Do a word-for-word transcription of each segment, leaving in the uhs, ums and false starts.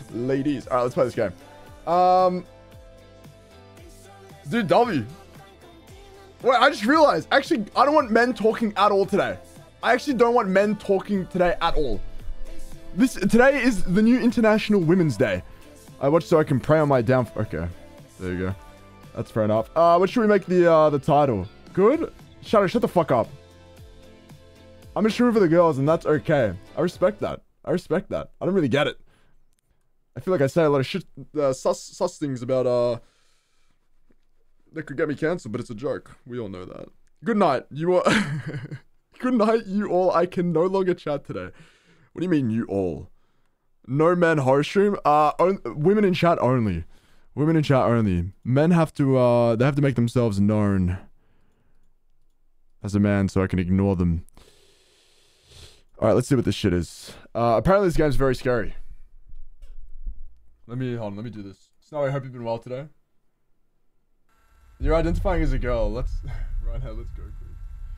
Ladies. All right, let's play this game. Um, dude, W. Wait, I just realized. Actually, I don't want men talking at all today. I actually don't want men talking today at all. This today is the new International Women's Day. I watch so I can pray on my down. Okay, there you go. That's fair enough. Uh, what should we make the uh the title? Good. Shut up. Shut the fuck up. I'm just rooting for the girls, and that's okay. I respect that. I respect that. I don't really get it. I feel like I say a lot of shit, uh, sus, sus things about, uh, that could get me cancelled, but it's a joke. We all know that. Good night, you all. Good night, you all. I can no longer chat today. What do you mean, you all? No men host stream? Uh, on, women in chat only. Women in chat only. Men have to, uh, they have to make themselves known as a man so I can ignore them. Alright, let's see what this shit is. Uh, apparently this game's very scary. Let me, hold on, let me do this. Snow, I hope you've been well today. You're identifying as a girl. Let's, right now, let's go, please.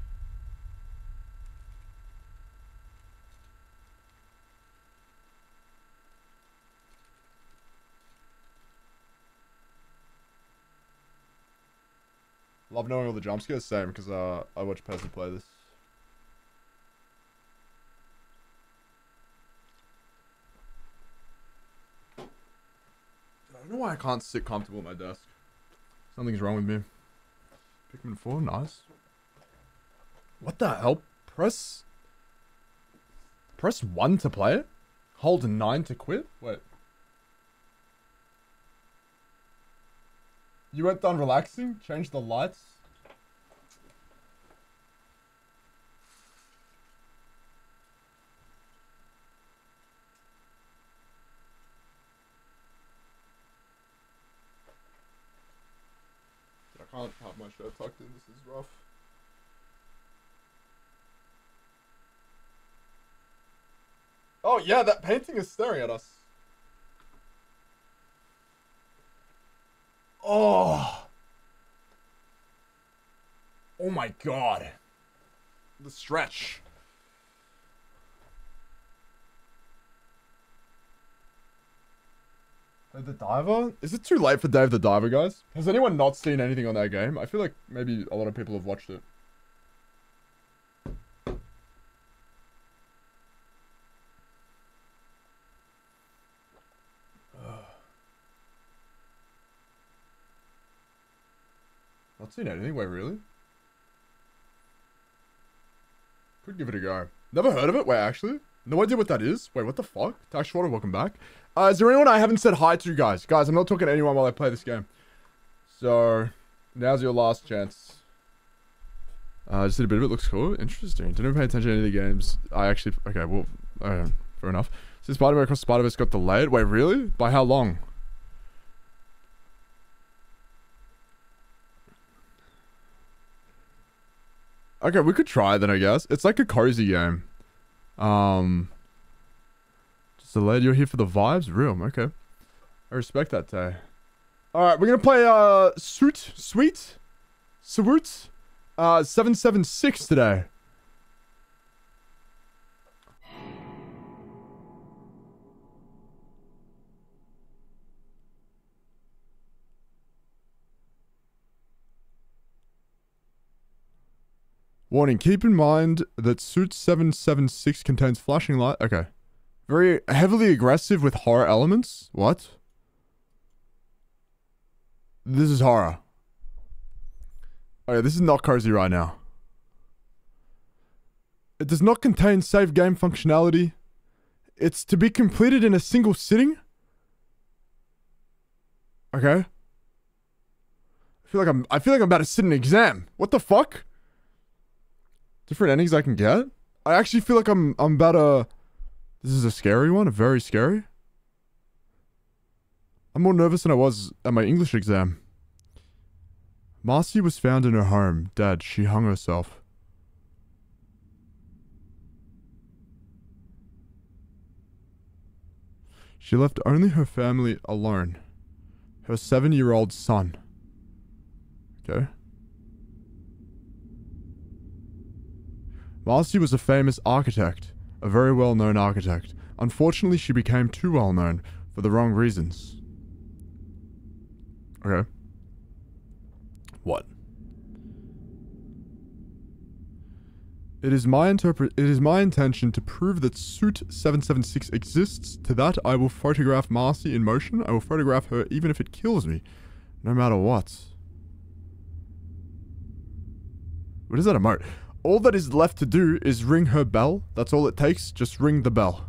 Love knowing all the jump scares, same, because uh, I watch Pezzy play this. I don't know why I can't sit comfortable at my desk. Something's wrong with me. Pikmin four, nice. What the hell? Press... Press one to play it? Hold nine to quit? Wait. You weren't done relaxing? Change the lights? I can't have my shirt tucked in, this is rough. Oh yeah, that painting is staring at us. Oh. Oh my god. The stretch. Dave the Diver? Is it too late for Dave the Diver, guys? Has anyone not seen anything on that game? I feel like maybe a lot of people have watched it. Not seen anything? Wait, really? Could give it a go. Never heard of it? Wait, actually? No idea what that is? Wait, what the fuck? Tash Water, welcome back. Uh, is there anyone I haven't said hi to, guys? Guys, I'm not talking to anyone while I play this game. So, now's your last chance. Uh, just did a bit of it. Looks cool. Interesting. Didn't pay attention to any of the games. I actually... Okay, well... Uh, fair enough. So Spider-Man Across Spider-Verse got delayed? Wait, really? By how long? Okay, we could try then, I guess. It's like a cozy game. Um... Just delayed. You're here for the vibes? Real. Okay. I respect that, Tay. Alright, we're gonna play, uh... Suit? Sweet? Sweet? Uh, seven seven six today. Warning, keep in mind that Suit seven seven six contains flashing light. Okay. Very heavily aggressive with horror elements. What? This is horror. Okay, this is not cozy right now. It does not contain save game functionality. It's to be completed in a single sitting. Okay. I feel like I'm I feel like I'm about to sit an exam. What the fuck? Different endings I can get? I actually feel like I'm I'm about to... This is a scary one, a very scary. I'm more nervous than I was at my English exam. Marcy was found in her home, dead. She hung herself. She left only her family alone. Her seven-year-old son. Okay. Marcy was a famous architect, a very well-known architect. Unfortunately, she became too well-known, for the wrong reasons. Okay. What? It is my interpret- It is my intention to prove that suit seven seven six exists. To that, I will photograph Marcy in motion. I will photograph her even if it kills me. No matter what. What is that emote? All that is left to do is ring her bell. That's all it takes. Just ring the bell.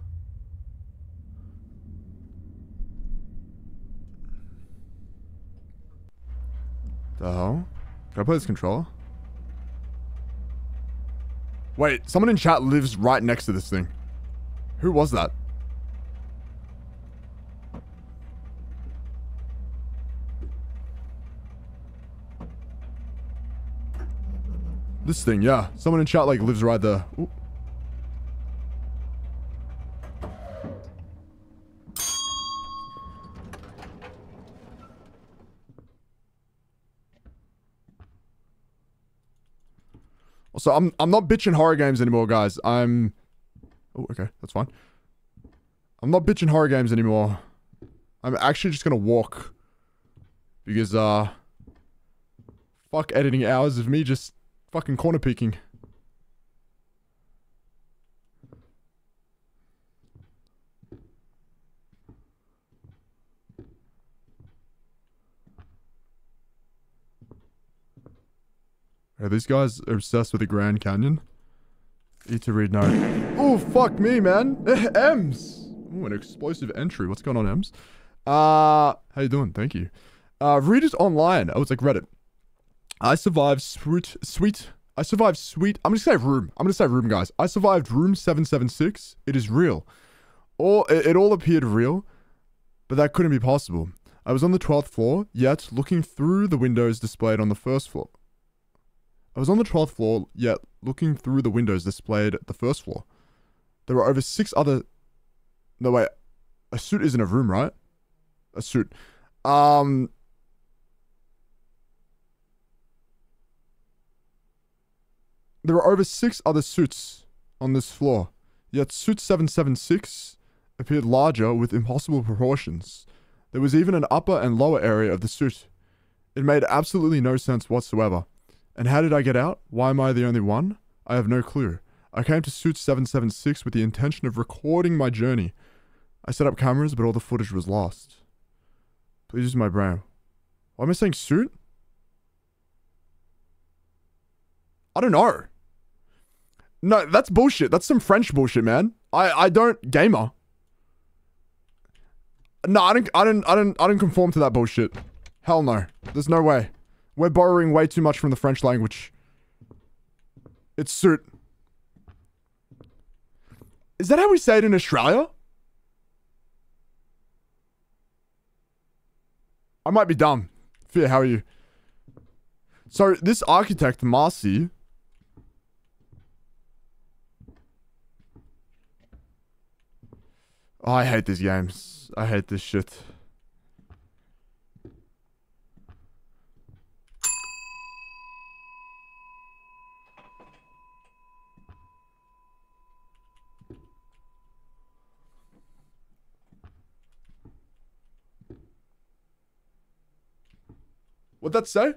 The hell? Can I play this controller? Wait, someone in chat lives right next to this thing. Who was that? This thing, yeah. Someone in chat, like, lives right there. Ooh. Also, I'm I'm not bitching horror games anymore, guys. I'm... Oh, okay. That's fine. I'm not bitching horror games anymore. I'm actually just gonna walk. Because, uh... fuck editing hours of me just fucking corner peeking. Are these guys obsessed with the Grand Canyon? Eat to read note. Oh, fuck me, man. Ems. Oh, an explosive entry. What's going on, Ems? Uh, how you doing? Thank you. Uh, read it online. Oh, it's like Reddit. I survived sweet, sweet. I survived sweet. I'm gonna say room. I'm gonna say room, guys. I survived room seven seven six. It is real. All, it, it all appeared real, but that couldn't be possible. I was on the twelfth floor, yet looking through the windows displayed on the first floor. I was on the twelfth floor, yet looking through the windows displayed at the first floor. There were over six other... No, wait. A suit isn't a room, right? A suit. Um... There were over six other suits on this floor, yet suit seven seven six appeared larger with impossible proportions. There was even an upper and lower area of the suit. It made absolutely no sense whatsoever. And how did I get out? Why am I the only one? I have no clue. I came to suit seven seven six with the intention of recording my journey. I set up cameras, but all the footage was lost. Please use my brain. Why am I saying suit? I don't know. No, that's bullshit. That's some French bullshit, man. I, I don't... Gamer. No, I don't, I don't, I don't, I don't conform to that bullshit. Hell no. There's no way. We're borrowing way too much from the French language. It's suit. Is that how we say it in Australia? I might be dumb. Fear, how are you? So, this architect, Marcy... Oh, I hate these games. I hate this shit. What'd that say?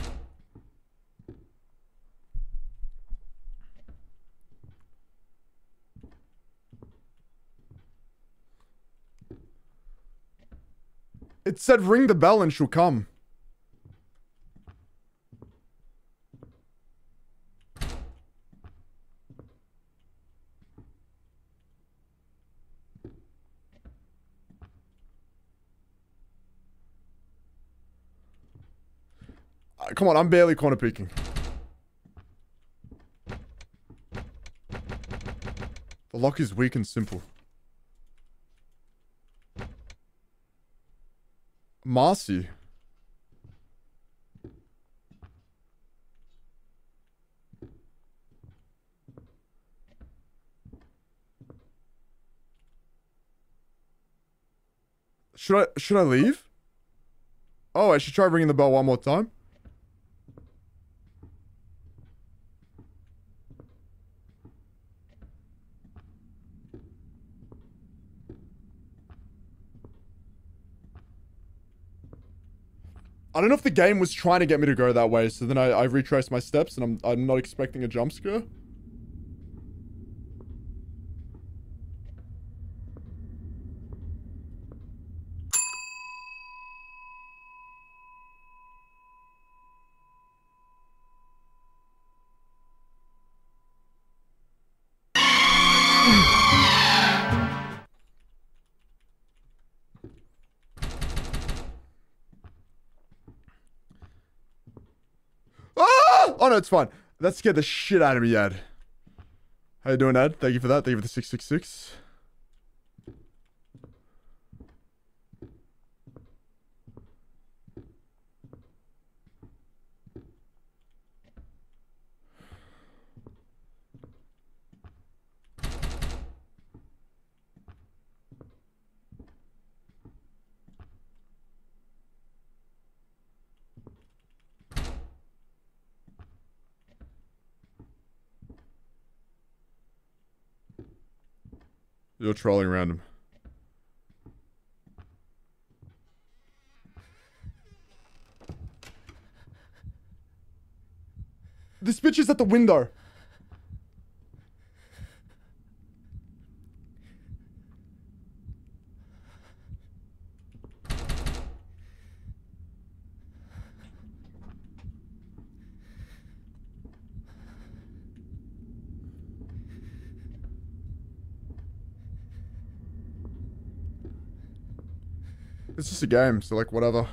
It said ring the bell and she'll come. Uh, come on, I'm barely corner peeking. The lock is weak and simple. Marcy. Should I, should I leave? Oh, I should try ringing the bell one more time. I don't know if the game was trying to get me to go that way, so then I, I retraced my steps, and I'm, I'm not expecting a jump scare. Oh no, it's fine. That scared the shit out of me, Ed. How you doing, Ed? Thank you for that. Thank you for the six six six. You're trolling around him. This bitch is at the window. It's just a game, so like whatever.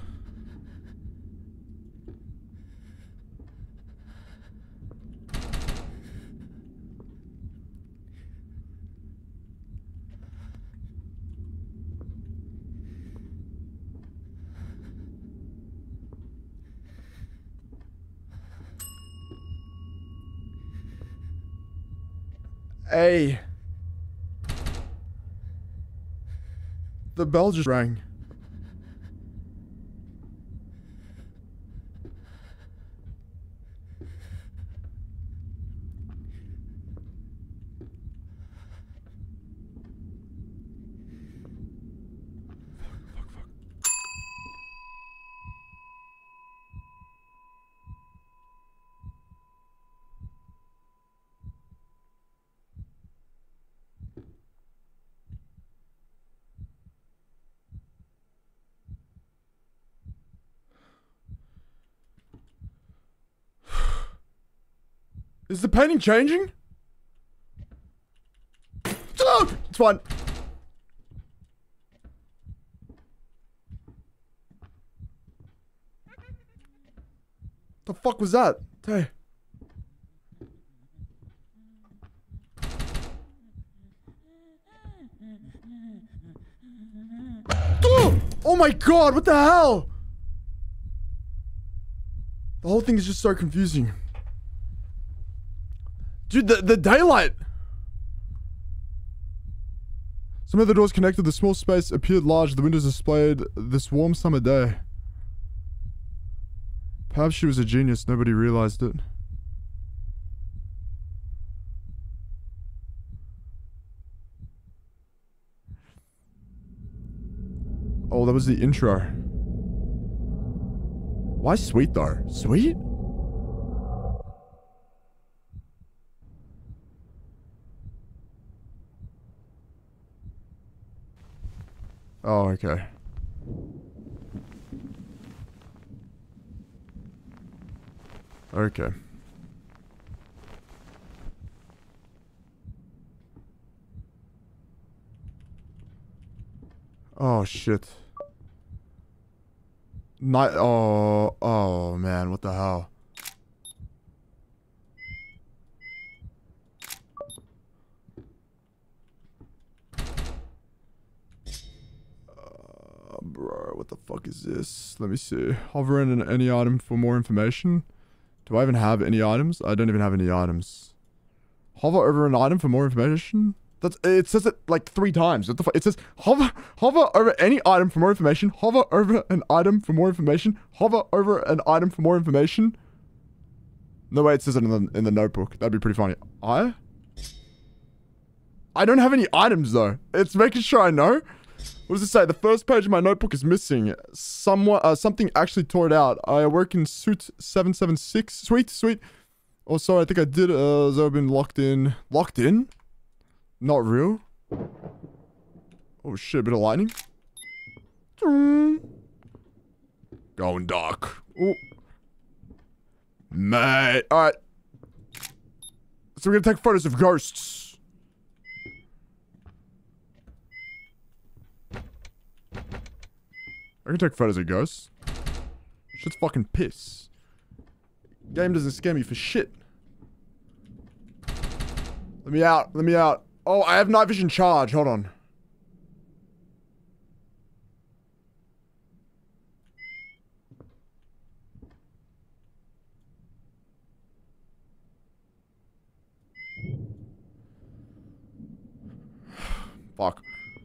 Hey. The bell just rang. Is the painting changing? Oh, it's fine. The fuck was that? Hey. Oh! Oh my god, what the hell? The whole thing is just so confusing. Dude, the, the daylight! Some of the doors connected, the small space appeared large, the windows displayed this warm summer day. Perhaps she was a genius, nobody realized it. Oh, that was the intro. Why sweet though? Sweet? Oh, okay. Okay. Oh, shit. Night. Oh, oh, man. What the hell? Bro, what the fuck is this? Let me see. Hover in any item for more information. Do I even have any items? I don't even have any items. Hover over an item for more information? That's, it says it like three times. What the fuck? It says hover, hover over any item for more information. Hover over an item for more information. Hover over an item for more information. No way, it says it in the, in the notebook. That'd be pretty funny. I? I don't have any items though. It's making sure I know. What does it say? The first page of my notebook is missing. Somewhat, uh, something actually tore it out. I work in suite seven seven six. Sweet, sweet. Oh, sorry. I think I did. Uh, so I've been locked in. Locked in? Not real. Oh shit! A bit of lightning. Going dark. Oh, mate. All right. So we're gonna take photos of ghosts. I can take photos of ghosts. Shit's fucking piss. Game doesn't scare me for shit. Let me out. Let me out. Oh, I have night vision charge. Hold on. Fuck.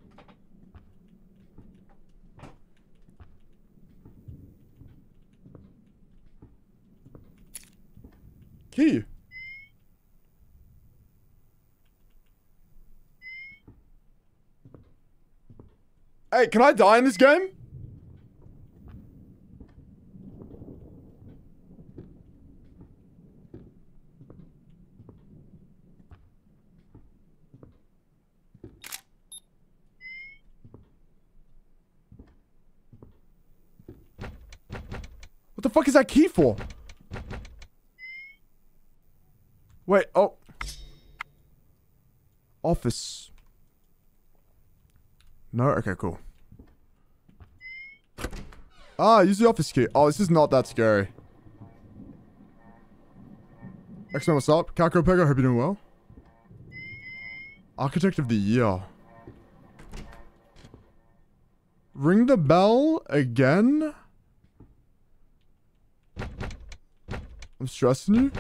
Key. Hey, can I die in this game? What the fuck is that key for? Wait, oh. Office. No? Okay, cool. Ah, use the office key. Oh, this is not that scary. X-Men, what's up? Calco Pego, hope you're doing well. Architect of the Year. Ring the bell again? I'm stressing you?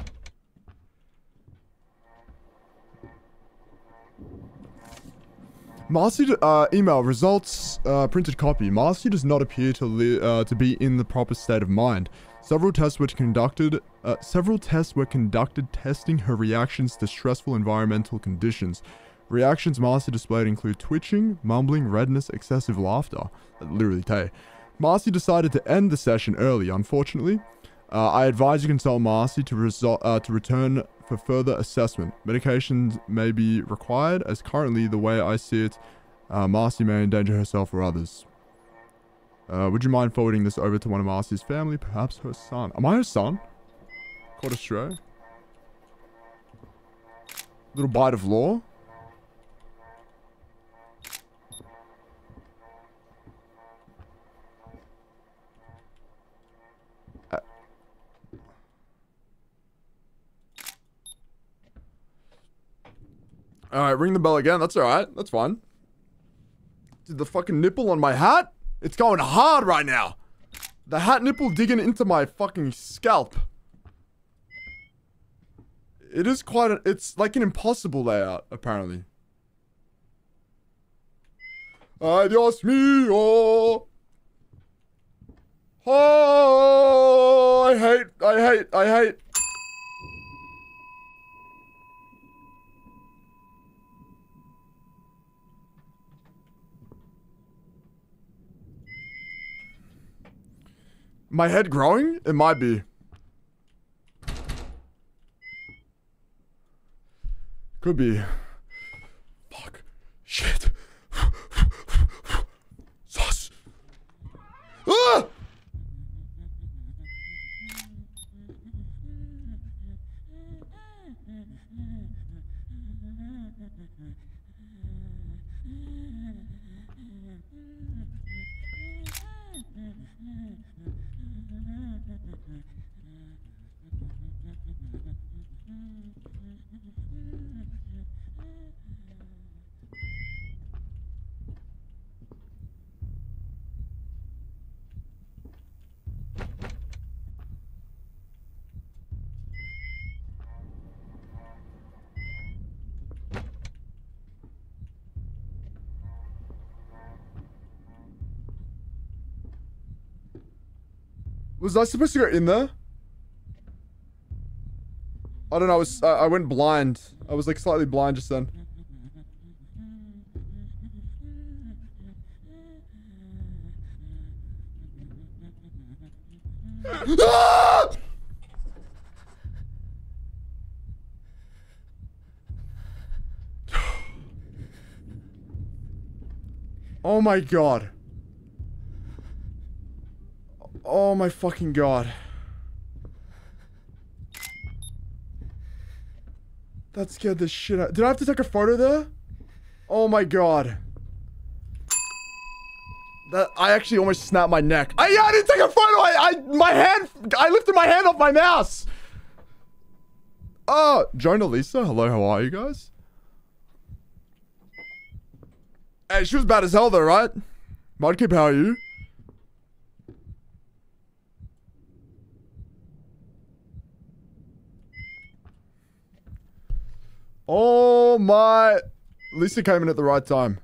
Marcy, uh, email, results, uh, printed copy. Marcy does not appear to li uh, to be in the proper state of mind. Several tests were conducted, uh, several tests were conducted testing her reactions to stressful environmental conditions. Reactions Marcy displayed include twitching, mumbling, redness, excessive laughter. Literally, Tay. Marcy decided to end the session early, unfortunately. Uh, I advise you consult Marcy to, resol uh, to return for further assessment. Medications may be required, as currently, the way I see it, uh, Marcy may endanger herself or others. Uh, would you mind forwarding this over to one of Marcy's family, perhaps her son? Am I her son? Caught astray? Little bite of law? Alright, ring the bell again. That's alright. That's fine. Dude, the fucking nipple on my hat? It's going hard right now. The hat nipple digging into my fucking scalp. It is quite a... It's like an impossible layout, apparently. Ay, Dios mío. Oh, I hate, I hate, I hate. My head growing? It might be. Could be. Fuck. Shit. Sus. Ah! Was I supposed to go in there? I don't know, I was, uh, I went blind. I was like slightly blind just then. Ah! Oh my god. Oh my fucking god. That scared the shit out. Did I have to take a photo there? Oh my god. That I actually almost snapped my neck. I, yeah, I didn't take a photo. I, I, my hand, I lifted my hand off my mouse. Oh, Jonah Lisa. Hello, how are you guys? Hey, she was bad as hell though, right? Mudkip, how are you? Oh my... Lisa came in at the right time.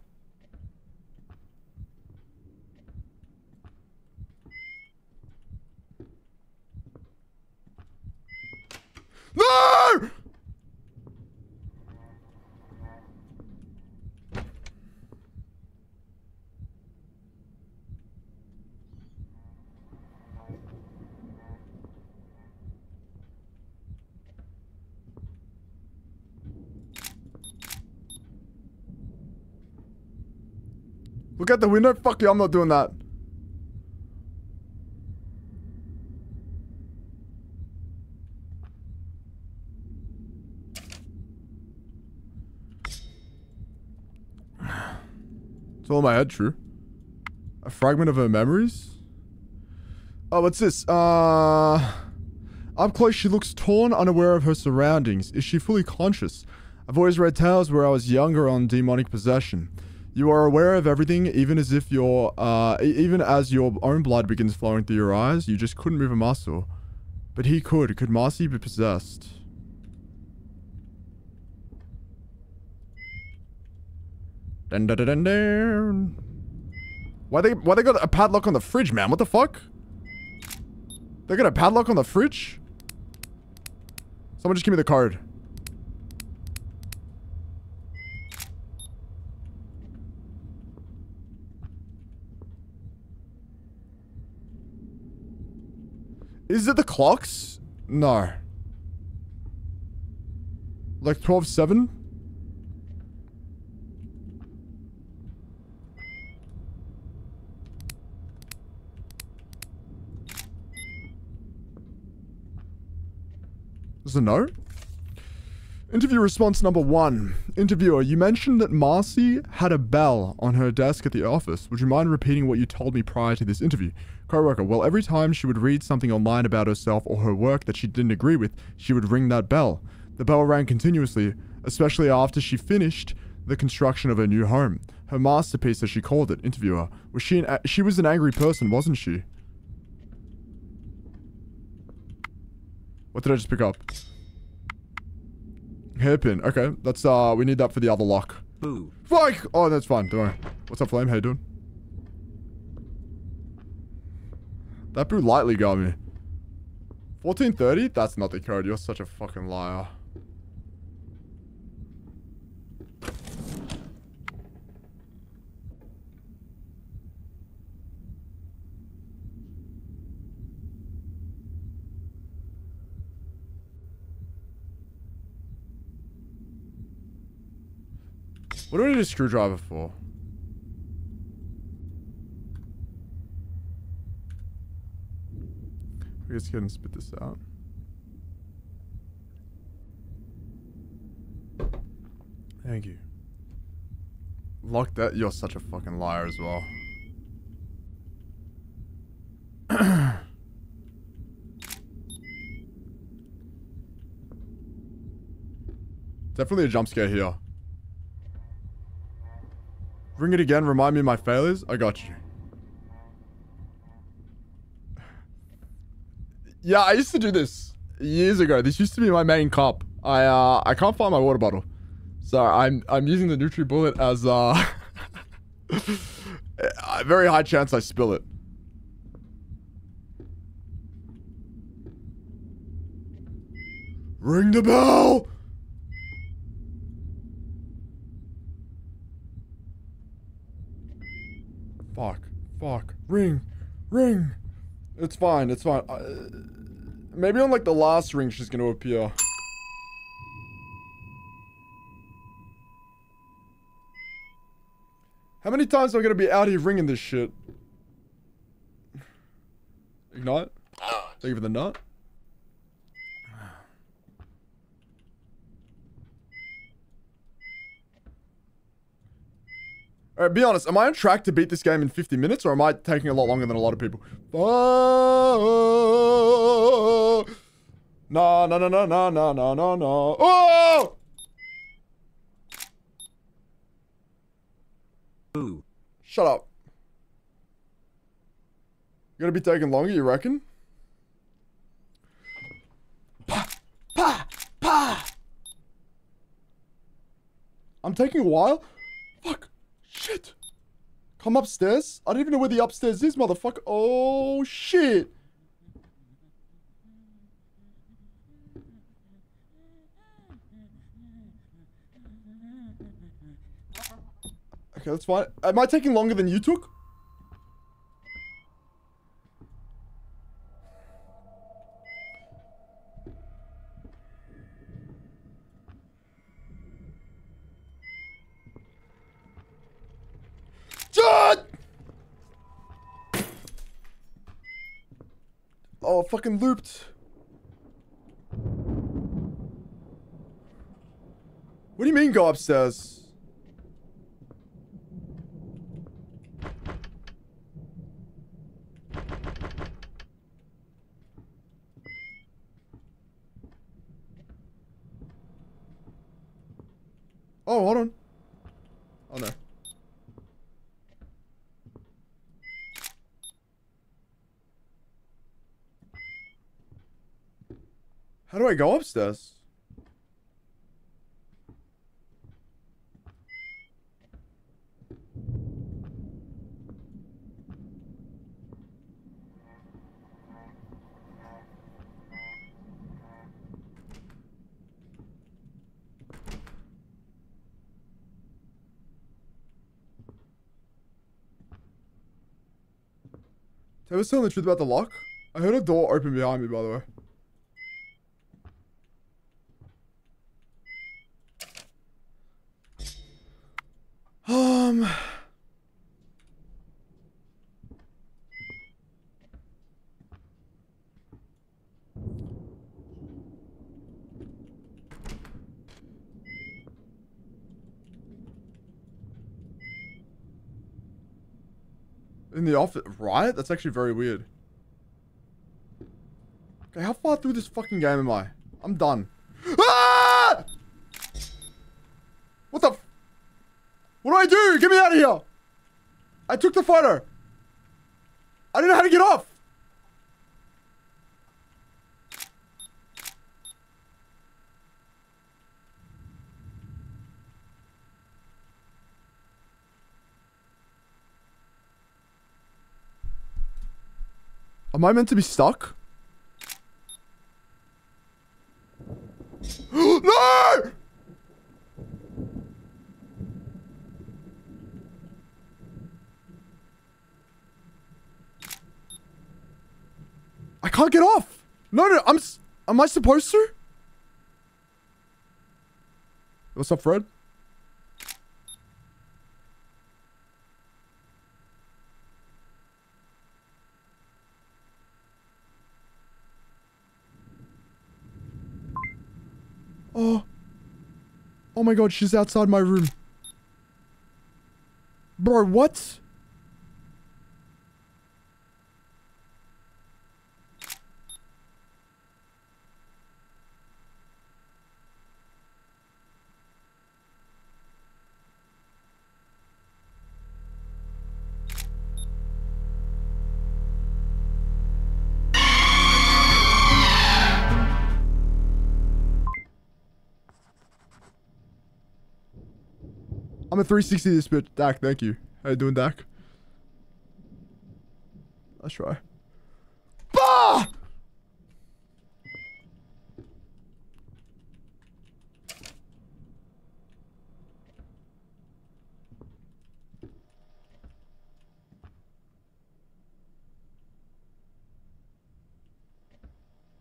No! Look at the window. Fuck you, I'm not doing that. It's all in my head, true. A fragment of her memories? Oh, what's this? Uh... Up close, she looks torn, unaware of her surroundings. Is she fully conscious? I've always read tales where I was younger on demonic possession. You are aware of everything, even as if your, uh, even as your own blood begins flowing through your eyes. You just couldn't move a muscle. But he could. Could Marcy be possessed? Dun, dun, dun, dun, dun. Why they, why they got a padlock on the fridge, man? What the fuck? They got a padlock on the fridge? Someone just give me the card. Is it the clocks? No. Like twelve seven? Is it no? Interview response number one. Interviewer, you mentioned that Marcy had a bell on her desk at the office. Would you mind repeating what you told me prior to this interview? Co-worker, well, every time she would read something online about herself or her work that she didn't agree with, she would ring that bell. The bell rang continuously, especially after she finished the construction of her new home. Her masterpiece, as she called it. Interviewer, was she an, she was an angry person, wasn't she? What did I just pick up? Hairpin. Okay, that's uh, we need that for the other lock. Boo. Fuck! Oh, that's fine. Don't worry. What's up, Flame? How you doing? That boo lightly got me. fourteen thirty? That's not the code. You're such a fucking liar. What do I need a screwdriver for? I guess go ahead and spit this out. Thank you. Lock that. You're such a fucking liar as well. Definitely a jump scare here. Ring it again, remind me of my failures. I got you. Yeah, I used to do this years ago. This used to be my main cup. I uh I can't find my water bottle. So I'm I'm using the NutriBullet as uh a very high chance I spill it. Ring the bell! Fuck. Fuck. Ring. Ring. It's fine, it's fine. Uh, maybe on like the last ring she's gonna appear. How many times am I gonna be out here ringing this shit? Ignite? Thank you for the nut. Alright, be honest, am I on track to beat this game in fifty minutes, or am I taking a lot longer than a lot of people? Oh, no, no, no, no, no, no, no, no, no. Oh! Ooh. Shut up. You're gonna be taking longer, you reckon? Pa! Pa! Pa! I'm taking a while? Fuck. Shit. Come upstairs? I don't even know where the upstairs is, motherfucker. Oh, shit. Okay, that's fine. Am I taking longer than you took? John! Oh, fucking looped. What do you mean go upstairs? Oh, hold on. Oh, no. How do I go upstairs? Tell us telling the truth about the lock? I heard a door open behind me, by the way. Um... In the office, right? That's actually very weird. Okay, how far through this fucking game am I? I'm done. Ah! What the f- What do I do? Get me out of here! I took the photo. I don't know how to get off. Am I meant to be stuck? No! I can't get off. No, no, I'm s- am I supposed to? What's up, Fred? Oh. Oh my god, she's outside my room. Bro, what? I'm a three sixty this bitch. Dak, thank you. How you doing, Dak? Let's try. Bah!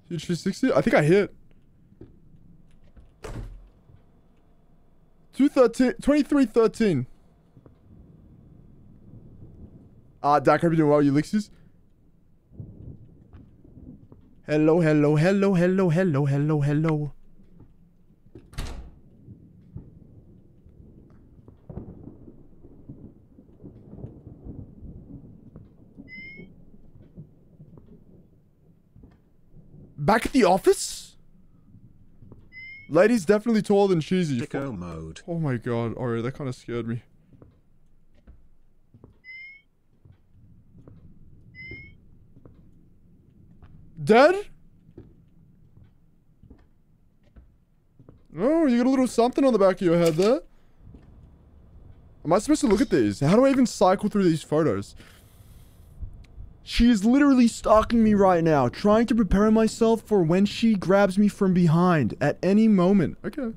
Huge three sixty? I think I hit. two thirteen, twenty-three thirteen. Ah, uh, Dak, hope you're doing well, Ulysses. Hello, hello, hello, hello, hello, hello, hello. Back at the office? Lady's definitely taller than Cheesy. Sicko mode. Oh my god, Ori, that kind of scared me. Dead? Oh, you got a little something on the back of your head there. Am I supposed to look at these? How do I even cycle through these photos? She is literally stalking me right now, trying to prepare myself for when she grabs me from behind at any moment. Okay.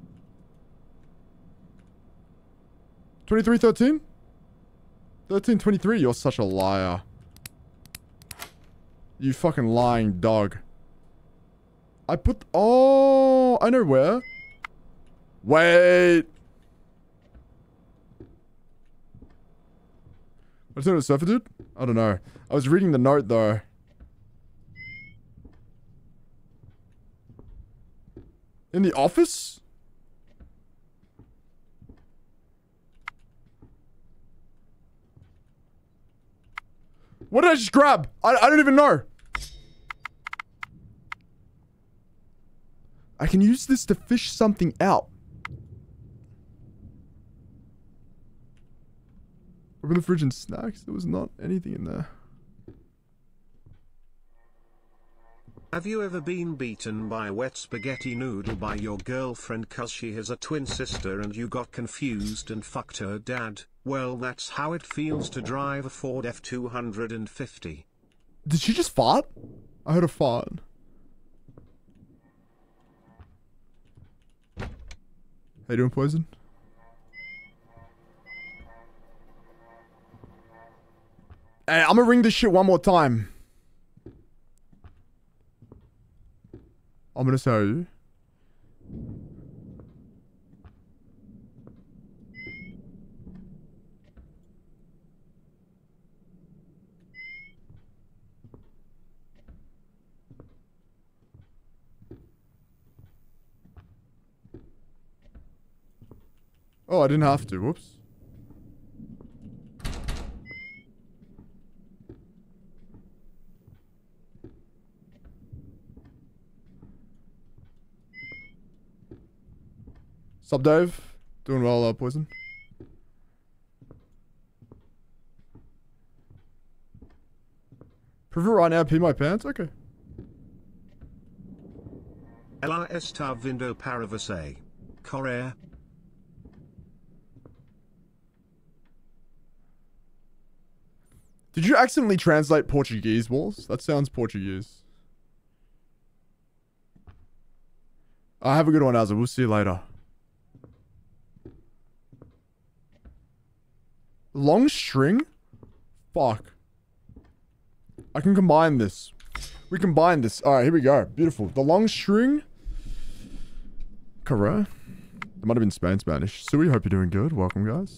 twenty-three thirteen? thirteen twenty-three, you're such a liar. You fucking lying dog. I put... Oh, I know where. Wait. What's that, a surfer dude? I don't know. I was reading the note though. In the office? What did I just grab? I, I don't even know. I can use this to fish something out. Open the fridge and snacks. There was not anything in there. Have you ever been beaten by a wet spaghetti noodle by your girlfriend cause she has a twin sister and you got confused and fucked her dad? Well, that's how it feels to drive a Ford F two fifty. Did she just fart? I heard a fart. How you doing, Poison? Hey, I'm gonna ring this shit one more time. I'm gonna tell you. Oh, I didn't have to. Whoops. Sup, Dave? Doing well, uh, Poison. Prove it right now, pee my pants? Okay. Ela está vindo para você. Correr. Did you accidentally translate Portuguese, Walls? That sounds Portuguese. Uh, have a good one, Azza. We'll see you later. Long string? Fuck. I can combine this. We combine this. Alright, here we go. Beautiful. The long string. Correct. It might have been Spain Spanish. So we hope you're doing good. Welcome, guys.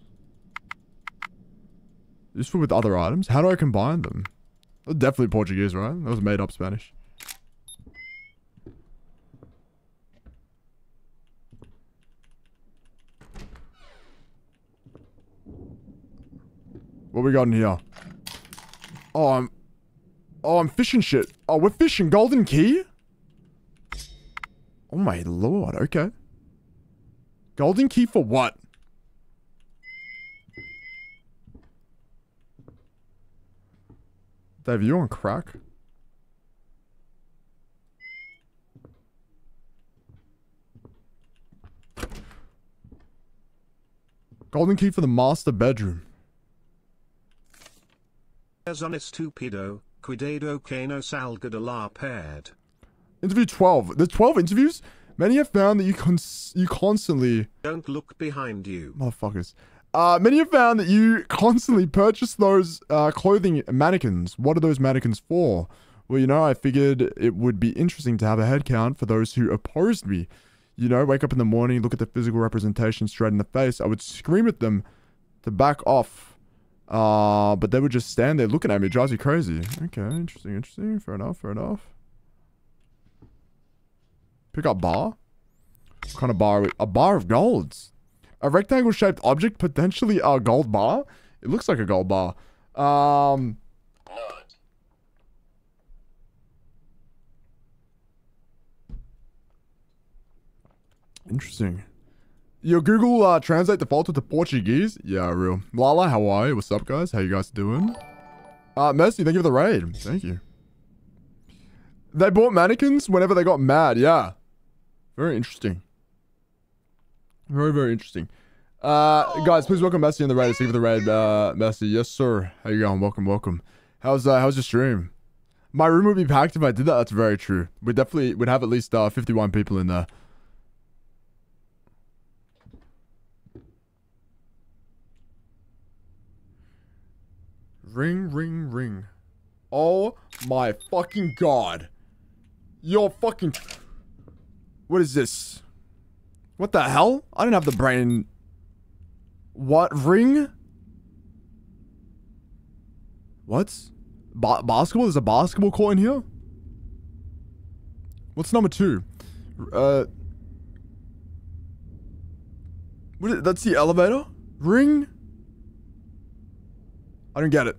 Useful with other items. How do I combine them? That's definitely Portuguese, right? That was made up Spanish. What we got in here? Oh, I'm... Oh, I'm fishing shit. Oh, we're fishing golden key? Oh my lord, okay. Golden key for what? Dave, are you on crack? Golden key for the master bedroom. Son estúpido, cuidado que no salga de la pad. Interview twelve. There's twelve interviews? Many have found that you cons you constantly... Don't look behind you. Motherfuckers. Uh, many have found that you constantly purchase those uh, clothing mannequins. What are those mannequins for? Well, you know, I figured it would be interesting to have a head count for those who opposed me. You know, wake up in the morning, look at the physical representation straight in the face. I would scream at them to back off. Uh, but they would just stand there looking at me. It drives me crazy. Okay, interesting, interesting. Fair enough, fair enough. Pick up bar? What kind of bar? A bar of golds. A rectangle-shaped object, potentially a gold bar? It looks like a gold bar. Um... Interesting. Your Google uh, Translate defaulted to Portuguese? Yeah, real. Lala, how are you? What's up, guys? How you guys doing? Uh, Mercy, thank you for the raid. Thank you. They bought mannequins whenever they got mad. Yeah. Very interesting. Very, very interesting. Uh, guys, please welcome Mercy in the raid. Thank you for the raid, uh, Mercy. Yes, sir. How you going? Welcome, welcome. How's, uh, how's your stream? My room would be packed if I did that. That's very true. We definitely would have at least, uh, fifty-one people in there. Ring, ring, ring. Oh my fucking god. You're fucking... What is this? What the hell? I didn't have the brain... What? Ring? What? Ba basketball? There's a basketball court in here? What's number two? Uh... What is, that's the elevator? Ring? I don't get it.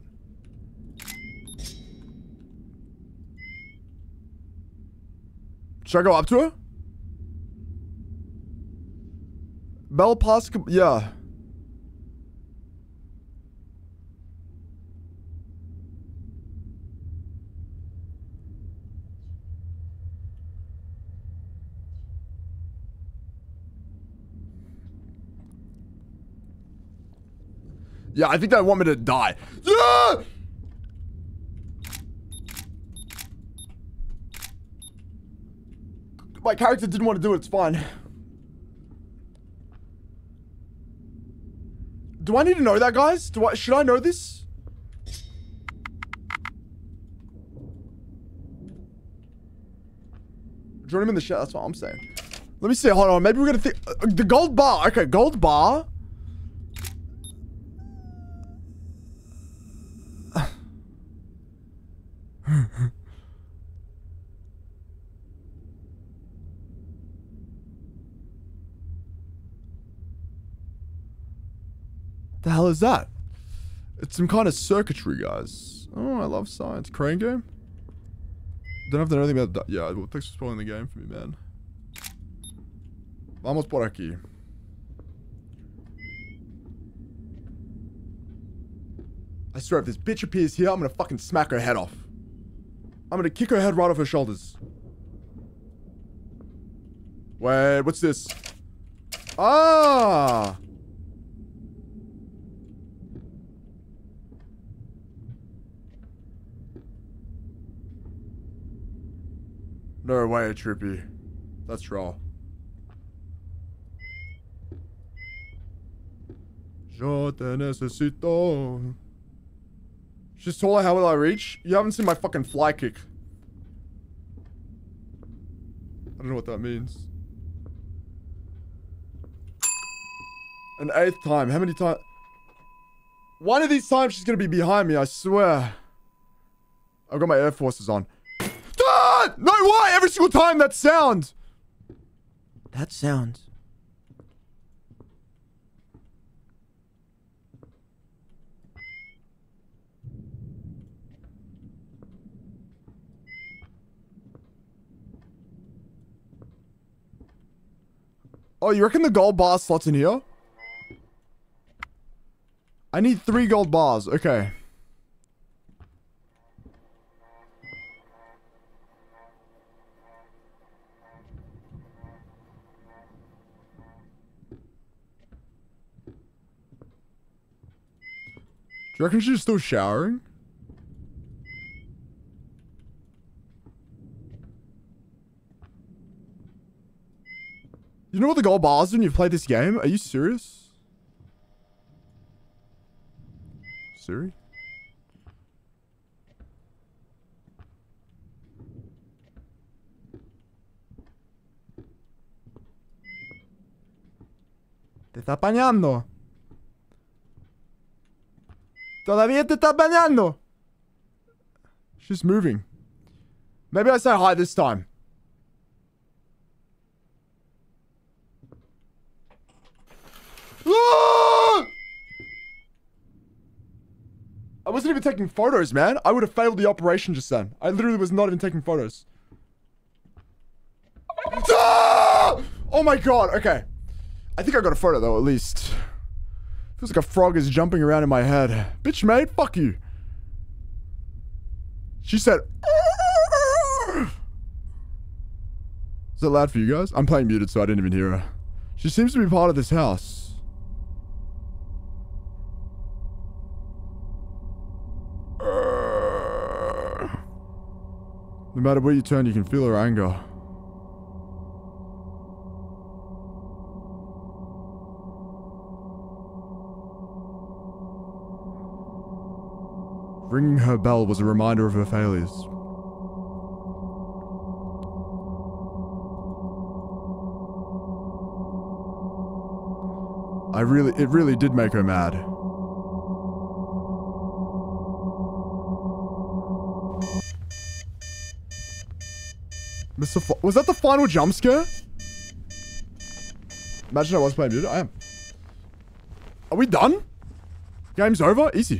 Should I go up to her? Bell Pascal, yeah. Yeah, I think they want me to die. Yeah! My character didn't want to do it, it's fine. Do I need to know that, guys? Do I, should I know this? Join him in the chat, that's what I'm saying. Let me see, hold on, maybe we're gonna think, uh, the gold bar, okay, gold bar. The hell is that? It's some kind of circuitry, guys. Oh, I love science. Crane game? Don't have to know anything about that. Yeah, well, thanks for spoiling the game for me, man. Vamos por aquí. I swear, if this bitch appears here, I'm gonna fucking smack her head off. I'm gonna kick her head right off her shoulders. Wait, what's this? Ah! No way, Trippy. That's raw. Yo te necesito. She's taller, how will I reach? You haven't seen my fucking fly kick. I don't know what that means. An eighth time. How many times? One of these times she's gonna be behind me, I swear. I've got my Air Forces on. Ah! No, why? Every single time that sound. That sound. Oh, you reckon the gold bar slots in here? I need three gold bars. Okay. Do you reckon she's still showering? You know what the gold bars when you play this game? Are you serious? Siri? Te está bañando. Todavía te está bañando. She's moving. Maybe I say hi this time. Ah! I wasn't even taking photos, man. I would have failed the operation just then. I literally was not even taking photos. Ah! Oh my god, okay. I think I got a photo though, at least. Feels like a frog is jumping around in my head. Bitch, mate, fuck you. She said... Is that loud for you guys? I'm playing muted, so I didn't even hear her. She seems to be part of this house. No matter where you turn, you can feel her anger. Ringing her bell was a reminder of her failures. I really, it really did make her mad. Mister F was that the final jump scare? Imagine I was playing muted. I am. Are we done? Game's over? Easy.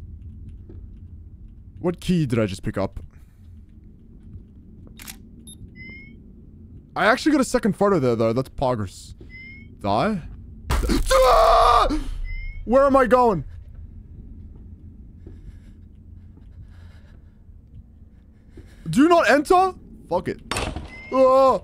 What key did I just pick up? I actually got a second photo there, though. That's progress. Die? Where am I going? Do not enter? Fuck it. Oh.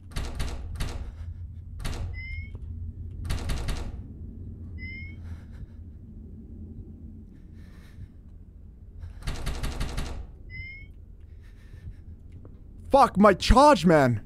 Fuck, my charge, man.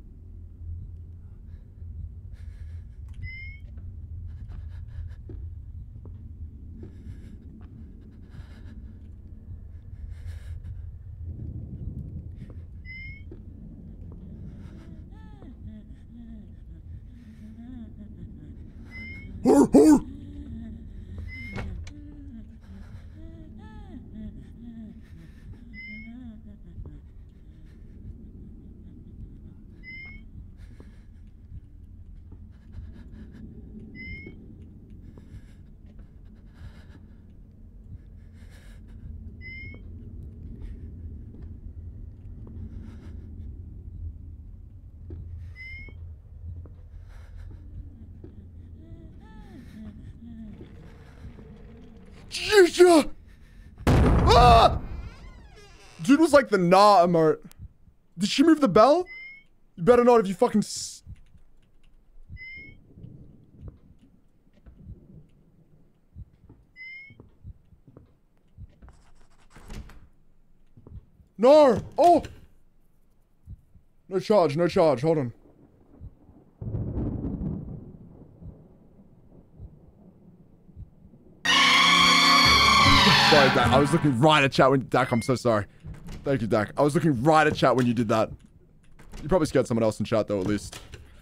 Ah! Dude was like the nah emote. Did she move the bell? You better not if you fucking s No! Oh! No charge, no charge, hold on. Sorry, Dak. I was looking right at chat when... Dak, I'm so sorry. Thank you, Dak. I was looking right at chat when you did that. You probably scared someone else in chat, though, at least.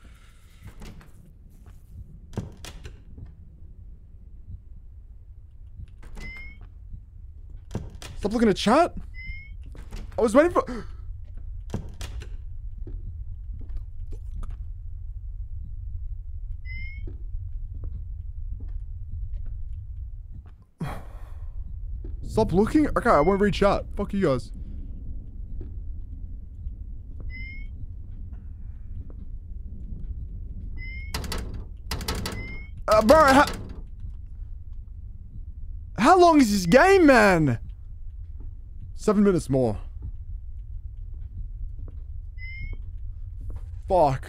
Stop looking at chat. I was waiting for... Stop looking? Okay, I won't read chat. Fuck you guys. Uh, bro, how... How long is this game, man? Seven minutes more. Fuck.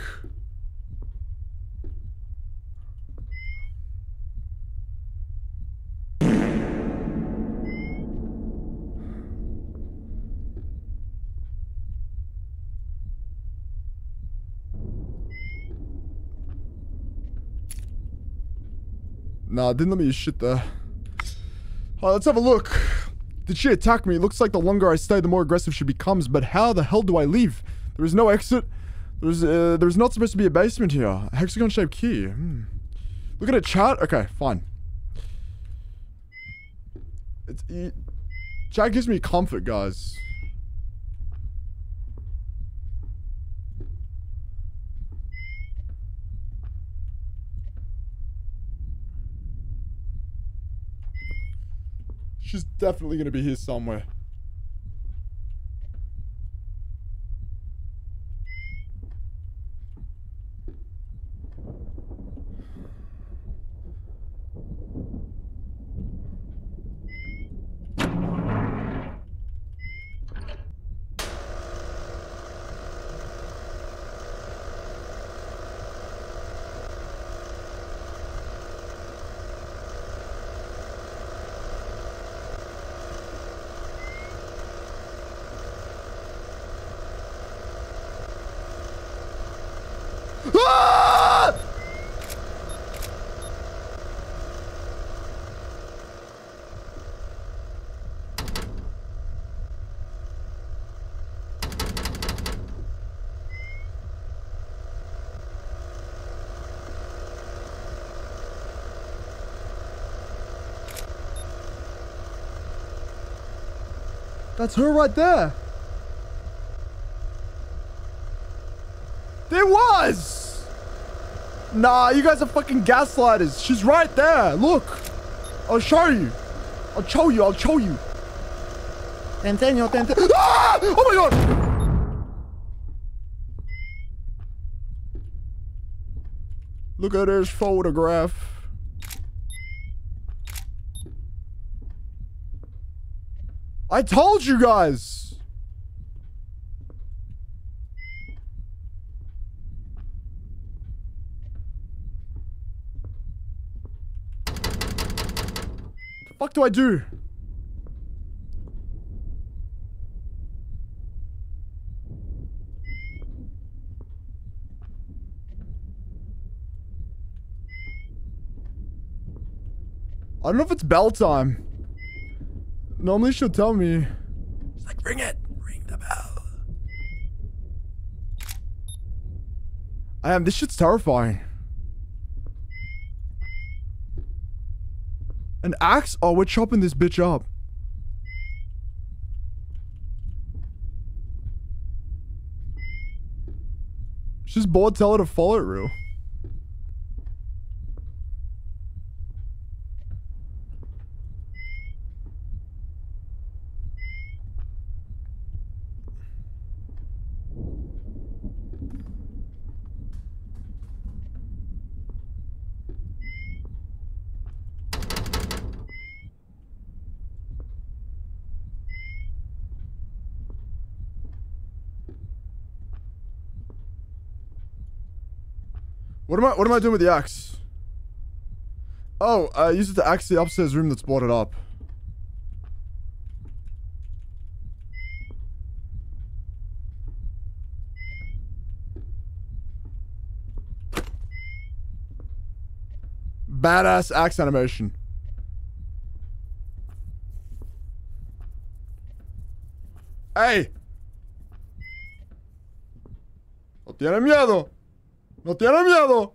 Nah, didn't let me use shit there. Alright, let's have a look. Did she attack me? It looks like the longer I stay, the more aggressive she becomes. But how the hell do I leave? There is no exit. There's uh, there's not supposed to be a basement here. A hexagon-shaped key. Hmm. Look at it, chat. Okay, fine. It's, it, chat gives me comfort, guys. She's definitely gonna be here somewhere. Ah! That's her right there. There was! Nah, you guys are fucking gaslighters. She's right there. Look. I'll show you. I'll show you. I'll show you. Antonio, Antonio. Ah! Oh my god! Look at this photograph. I told you guys. The fuck do I do? I don't know if it's bell time. Normally she'll tell me. She's like, ring it. Ring the bell. I am. This shit's terrifying. An axe? Oh, we're chopping this bitch up. She's bored. Tell her to follow it real. What am I, what am I doing with the axe? Oh, I uh, use it to axe the upstairs room that's boarded up. Badass axe animation. Hey! No tiene miedo. No tiene miedo.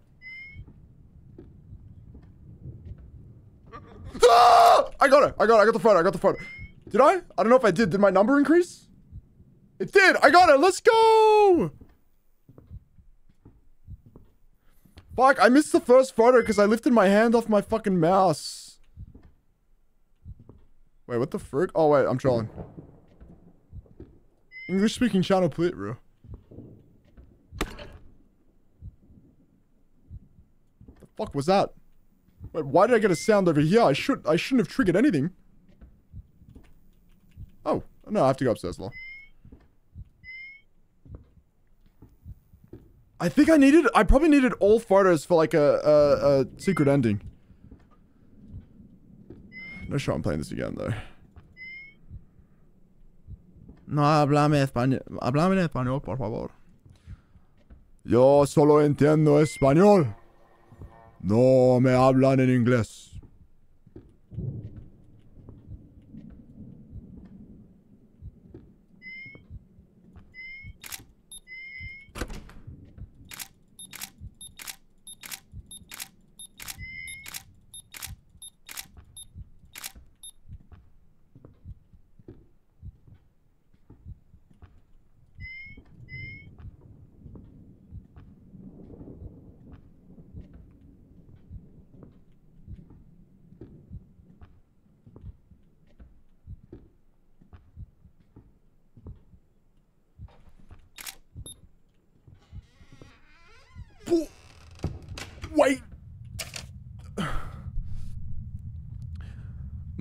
Ah! I got it. I got it. I got the photo. I got the photo. Did I? I don't know if I did. Did my number increase? It did. I got it. Let's go. Fuck. I missed the first photo because I lifted my hand off my fucking mouse. Wait, what the frick? Oh, wait. I'm trolling. English speaking channel, please, bro. Fuck was that? Wait, why did I get a sound over here? I should I shouldn't have triggered anything. Oh, no, I have to go upstairs now. I think I needed I probably needed all photos for like a a, a secret ending. No sure I'm playing this again though. No, háblame español. Háblame en español, por favor. Yo solo entiendo español. No me hablan en inglés.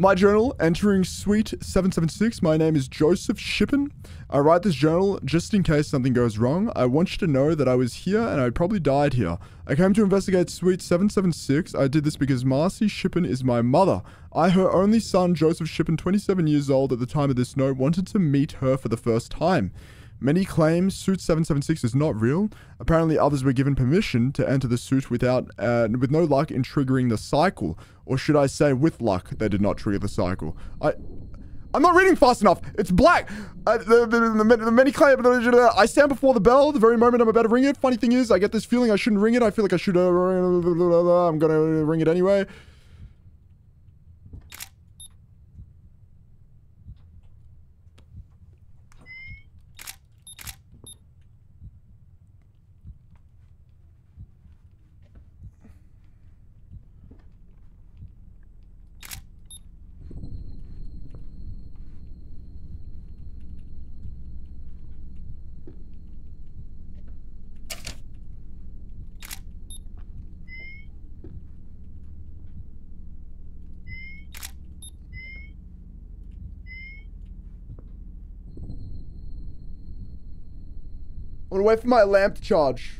My journal, entering suite seven seven six. My name is Joseph Shippen. I write this journal just in case something goes wrong. I want you to know that I was here and I probably died here. I came to investigate suite seven seven six. I did this because Marcy Shippen is my mother. I, her only son, Joseph Shippen, twenty-seven years old at the time of this note, wanted to meet her for the first time. Many claim suite seven seven six is not real. Apparently others were given permission to enter the suite without, uh, with no luck in triggering the cycle. Or should I say with luck, they did not trigger the cycle. I... I'm not reading fast enough. It's black. Uh, the, the, the, the many claim. I stand before the bell the very moment I'm about to ring it. Funny thing is, I get this feeling I shouldn't ring it. I feel like I should. Uh, I'm gonna ring it anyway. I'm gonna wait for my lamp to charge.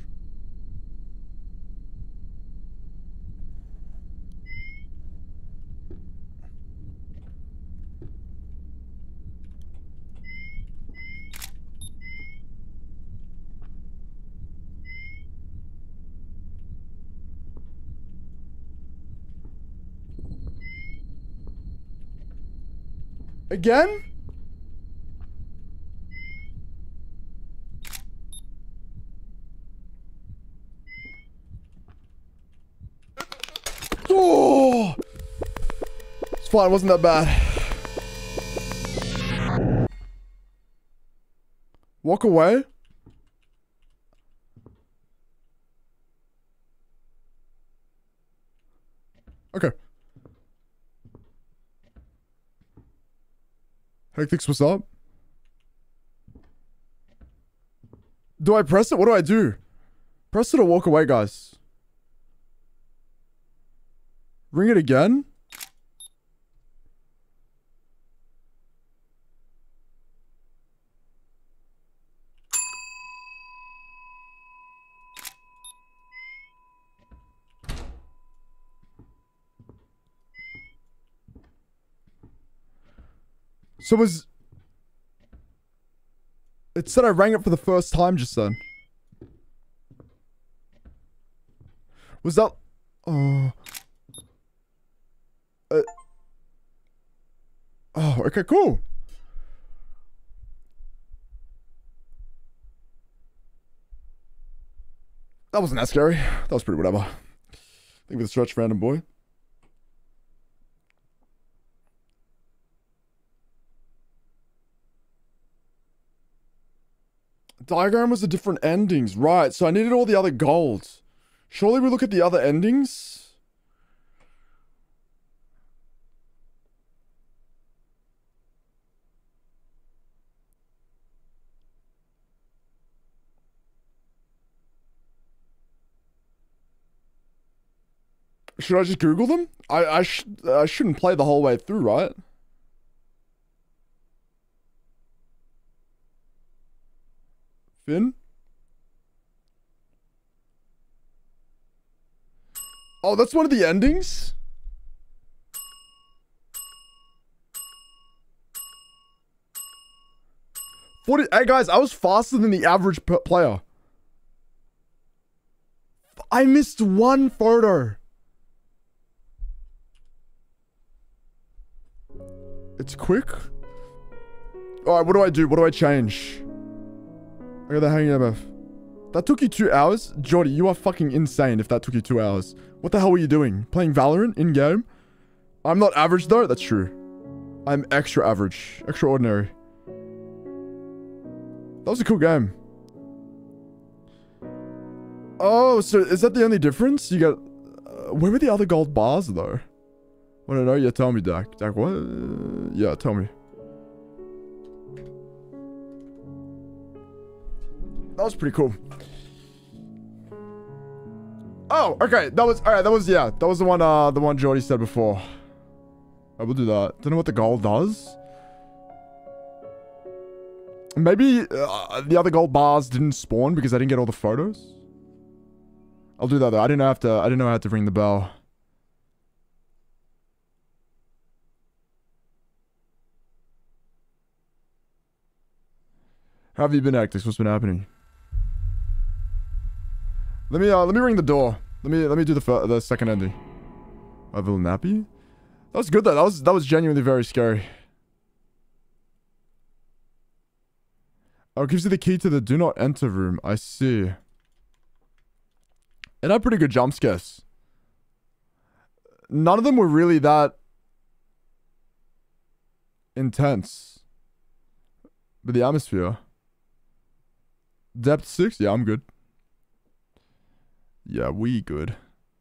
Again? Oh! It's fine, it wasn't that bad. Walk away? Okay. Hectics, what's up? Do I press it? What do I do? Press it or walk away, guys? Ring it again? So was... It said I rang it for the first time just then. Was that... Oh... Uh, oh, okay, cool. That wasn't that scary. That was pretty whatever. I think with a stretch, random boy. Diagram was the different endings. Right, so I needed all the other golds. Surely we look at the other endings? Should I just Google them? I I, sh I shouldn't play the whole way through, right? Finn? Oh, that's one of the endings? forty, hey guys, I was faster than the average player. I missed one photo. It's quick. Alright, what do I do? What do I change? I got the hang of it. That took you two hours? Jordy, you are fucking insane if that took you two hours. What the hell were you doing? Playing Valorant in-game? I'm not average though, that's true. I'm extra average. Extraordinary. That was a cool game. Oh, so is that the only difference? You got... Uh, where were the other gold bars though? I don't know. Yeah, tell me, Dak. Dak, what? Uh, yeah, tell me. That was pretty cool. Oh, okay. That was... Alright, that was... Yeah, that was the one, uh, the one Jordy said before. I will do that. Don't know what the goal does. Maybe uh, the other gold bars didn't spawn because I didn't get all the photos. I'll do that though. I didn't have to. I didn't know how to ring the bell. How have you been, Actix? What's been happening? Let me. Uh, let me ring the door. Let me. Let me do the the second ending. My little nappy. That was good though. That was that was genuinely very scary. Oh, it gives you the key to the do not enter room. I see. It had pretty good jump scares. None of them were really that intense. But the atmosphere. Depth six? Yeah, I'm good. Yeah, we good.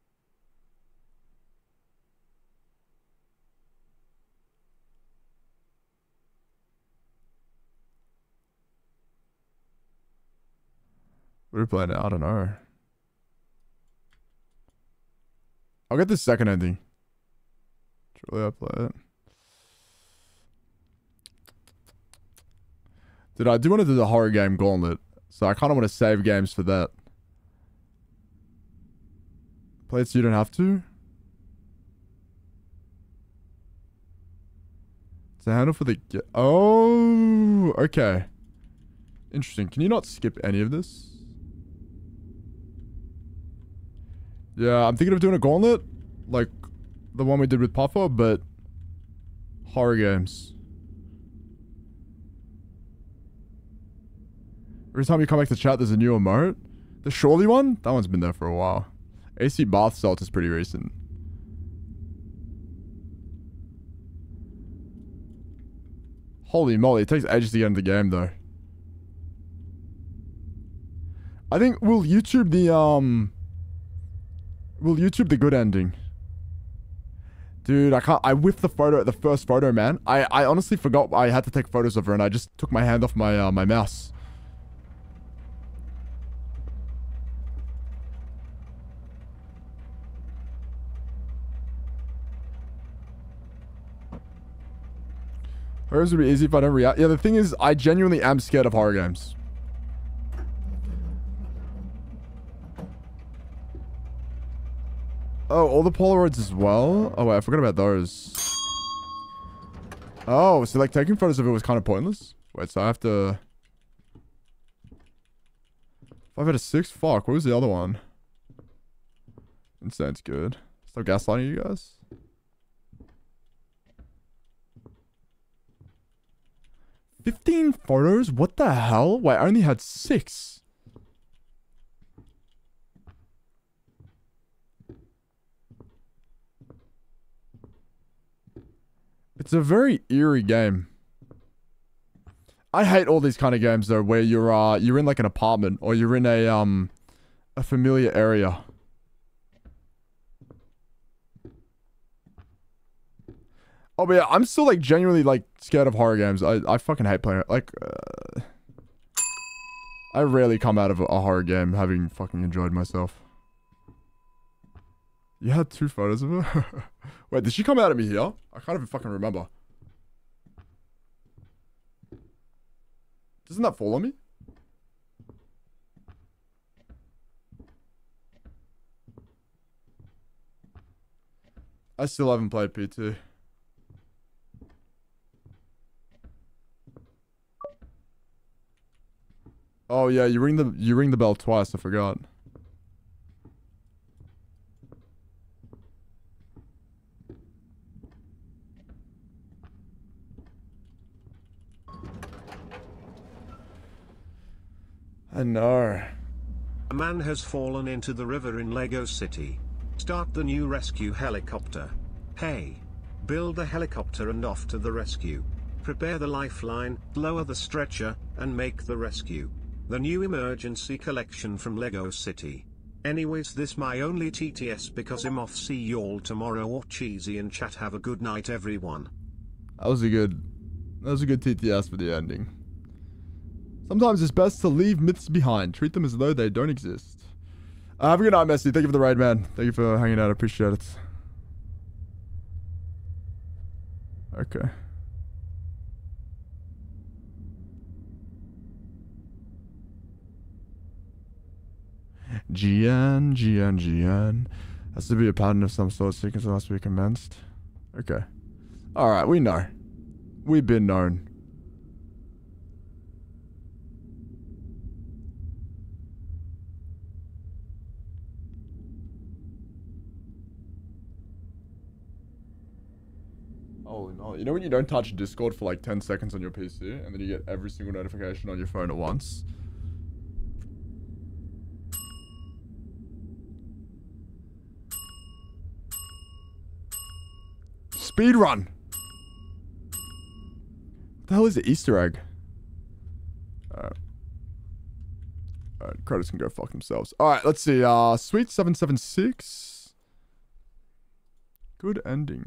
What are we playing now? I don't know. I'll get the second ending. Surely I play it. Dude, I do want to do the horror game Gauntlet. So I kind of want to save games for that. Play it so you don't have to. It's a handle for the... Oh, okay. Interesting. Can you not skip any of this? Yeah, I'm thinking of doing a Gauntlet. Like the one we did with Puffer, but... horror games. Every time you come back to chat, there's a new emote. The Surely one? That one's been there for a while. A C Bath Salt is pretty recent. Holy moly, it takes ages to get into the game, though. I think we'll YouTube the, um... We'll YouTube the good ending. Dude, I can't... I whiffed the photo, the first photo, man. I, I honestly forgot I had to take photos of her, and I just took my hand off my, uh, my mouse. Horrors would be easy if I don't react. Yeah, the thing is, I genuinely am scared of horror games. Oh, all the Polaroids as well? Oh, wait, I forgot about those. Oh, so like taking photos of it was kind of pointless? Wait, so I have to... Five out of six? Fuck, what was the other one? Insane's good. Stop gaslighting you guys. fifteen photos? What the hell? Wait, I only had six. It's a very eerie game. I hate all these kind of games though, where you're uh you're in like an apartment or you're in a um a familiar area. Oh, but yeah, I'm still, like, genuinely, like, scared of horror games. I, I fucking hate playing it. Like, uh, I rarely come out of a, a horror game having fucking enjoyed myself. You had two photos of her? Wait, did she come out at me here? I can't even fucking remember. Doesn't that fall on me? I still haven't played P two. Oh yeah, you ring the you ring the bell twice, I forgot. I know. A man has fallen into the river in Lego City. Start the new rescue helicopter. Hey. Build the helicopter and off to the rescue. Prepare the lifeline, lower the stretcher, and make the rescue. The new emergency collection from Lego City. Anyways, this my only T T S because I'm off. See y'all tomorrow or cheesy and chat. Have a good night, everyone. That was a good, that was a good T T S for the ending. Sometimes it's best to leave myths behind. Treat them as though they don't exist. Uh, have a good night, Messi. Thank you for the raid, man. Thank you for hanging out. I appreciate it. Okay. G N, G N, G N. Has to be a pattern of some sort. Sequence must be commenced. Okay. Alright, we know. We've been known. Oh no. You know when you don't touch Discord for like ten seconds on your P C and then you get every single notification on your phone at once? Speed run. What the hell is the Easter egg? Alright. Alright, credits can go fuck themselves. Alright, let's see. Uh, Sweet seven seven six. Good ending.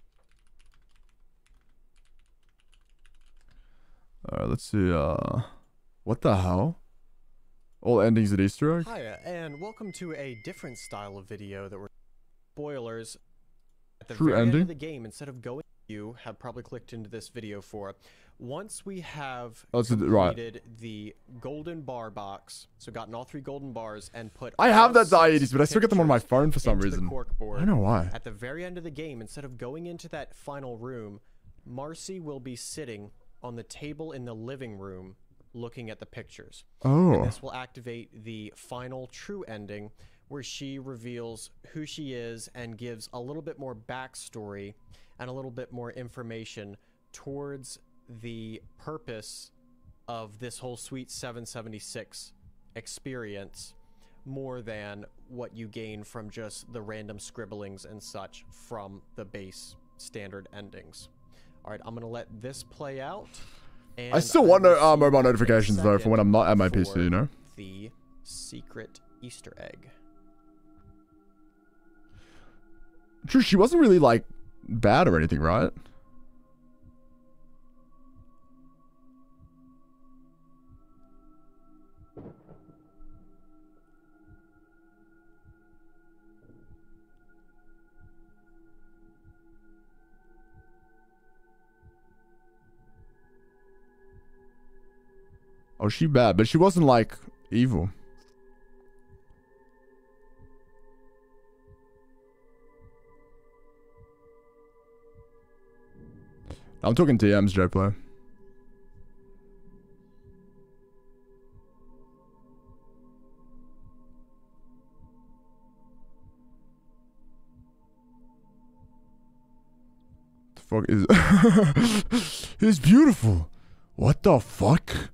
Alright, let's see. Uh, what the hell? All endings at Easter egg? Hiya, and welcome to a different style of video that we're spoilers. At the True very ending? end of the game, instead of going, you have probably clicked into this video for. Once we have Oh, so th- right. completed the golden bar box, so gotten all three golden bars and put. I have all that six dieties, but I still get them on my pictures phone for some into the reason. cork I board. don't know why. At the very end of the game, instead of going into that final room, Marcy will be sitting on the table in the living room looking at the pictures. Oh. And this will activate the final true ending where she reveals who she is and gives a little bit more backstory and a little bit more information towards the purpose of this whole Suite seven seventy-six experience, more than what you gain from just the random scribblings and such from the base standard endings. All right, I'm gonna let this play out. And I still want no, uh, will see mobile you in a notifications though for when I'm not at my P C, for you know? The secret Easter egg. True, she wasn't really like bad or anything, right? Oh, she bad, but she wasn't like evil. I'm talking T Ms, J Play. The fuck is? It's beautiful. What the fuck?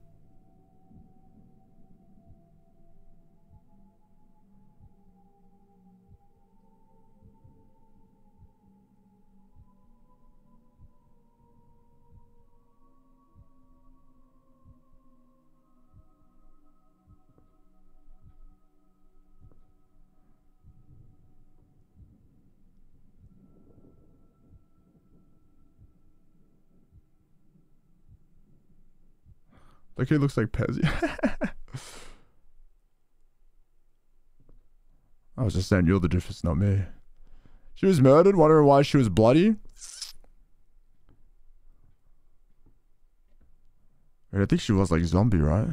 That kid looks like Pezzy. I was just saying you're the difference, not me. She was murdered, wondering why she was bloody. I think she was like zombie, right?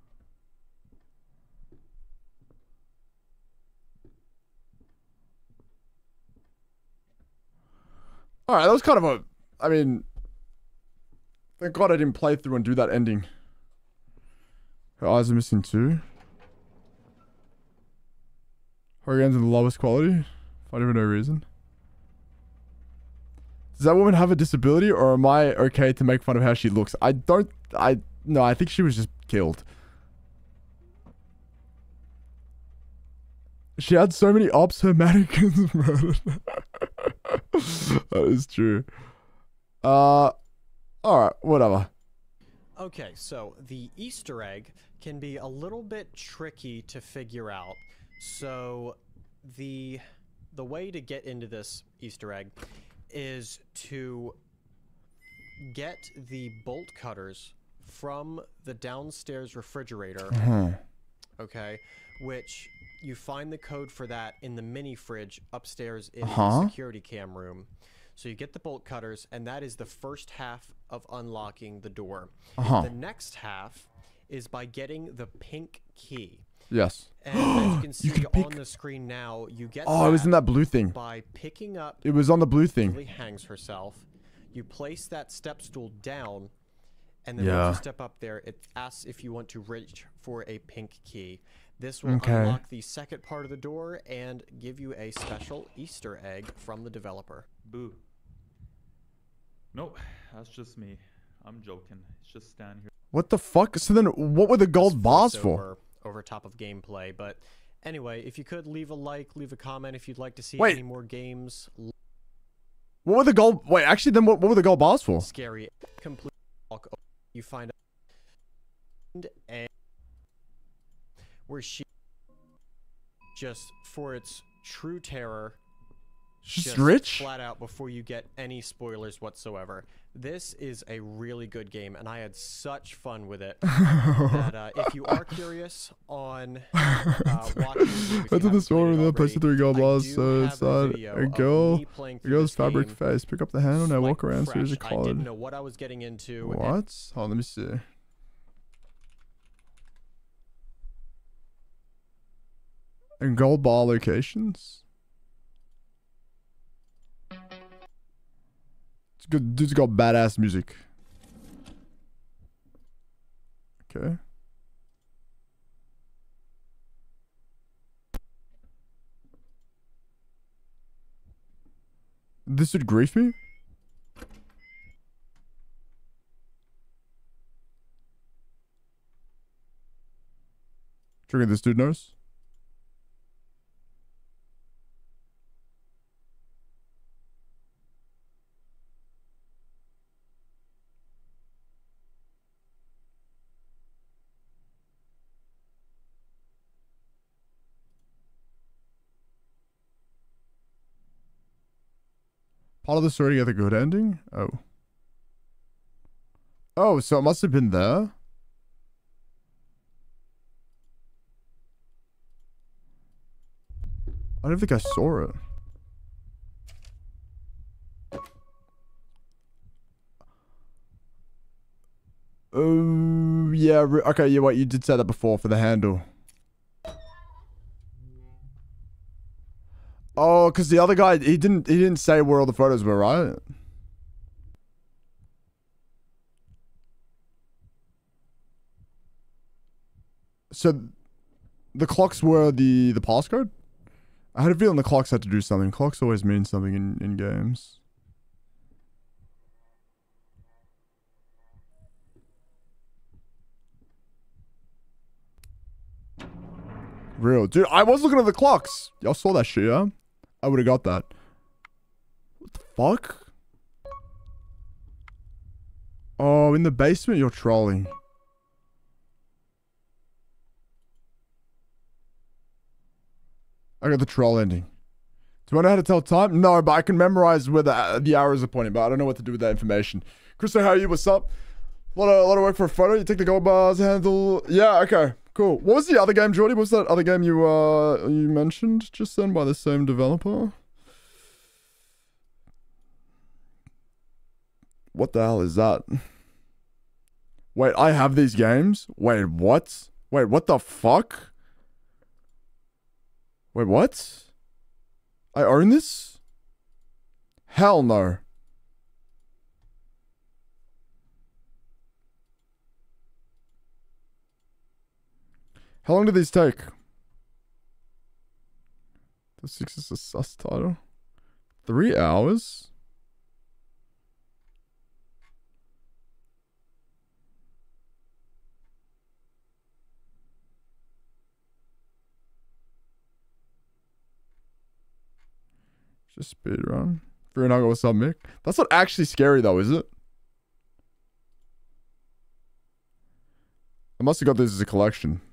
Alright, that was kind of a... I mean... Thank God I didn't play through and do that ending. Her eyes are missing too. Her hands in the lowest quality. For no reason. Does that woman have a disability, or am I okay to make fun of how she looks? I don't... I... No, I think she was just killed. She had so many ops, her mannequins murdered. That is true. Uh... Alright, whatever. Okay, so the Easter egg can be a little bit tricky to figure out. So the the way to get into this Easter egg is to get the bolt cutters from the downstairs refrigerator. Uh-huh. Okay, which you find the code for that in the mini fridge upstairs in Uh-huh. the security cam room. So you get the bolt cutters, and that is the first half of unlocking the door. Uh-huh. The next half is by getting the pink key. Yes. And as you can see You can pick... on the screen now, you get Oh, it was in that blue thing. by picking up... It was on the blue thing. Lily hangs herself. You place that step stool down, and then yeah. once you step up there, it asks if you want to reach for a pink key. This will okay. unlock the second part of the door and give you a special Easter egg from the developer. Boo. Nope, that's just me. I'm joking. It's just stand here. What the fuck? So then what were the gold bars for? Over, over top of gameplay, but anyway, if you could leave a like, leave a comment if you'd like to see Wait. any more games. What were the gold... Wait, actually, then what, what were the gold bars for? Scary. Complete. You find a where she just for its true terror She's just rich? flat out before you get any spoilers whatsoever. This is a really good game, and I had such fun with it that uh, if you are curious on uh, watching, I did this one with the place three gold bars, so it's not a girl. A girl's fabric game, face. Pick up the handle and I walk around so there's a cloud. I didn't know what I was getting into. What? Oh, let me see. And gold bar locations. It's good. Dude's got badass music. Okay. This would grief me? Trigger this dude knows. Part of the story to get the good ending? Oh. Oh, so it must have been there? I don't think I saw it. Oh, yeah. Okay, yeah, wait, you did say that before for the handle. Oh, because the other guy, he didn't he didn't say where all the photos were, right? So, the clocks were the, the passcode? I had a feeling the clocks had to do something. Clocks always mean something in, in games. Real. Dude, I was looking at the clocks. Y'all saw that shit, yeah? I would have got that. What the fuck? Oh, in the basement, you're trolling. I got the troll ending. Do I know how to tell time? No, but I can memorize where the, the arrows are pointing, but I don't know what to do with that information. Krista, how are you? What's up? A lot of, a lot of work for a photo. You take the gold bars, handle... Yeah, okay. Cool. What was the other game, Jordy? What was that other game you uh you mentioned just then by the same developer? What the hell is that? Wait, I have these games? Wait, what? Wait, what the fuck? Wait, what? I own this? Hell no. How long did these take? The six is a sus title. Three hours? Just speed run. Free and what's up, Mick? That's not actually scary though, is it? I must have got this as a collection.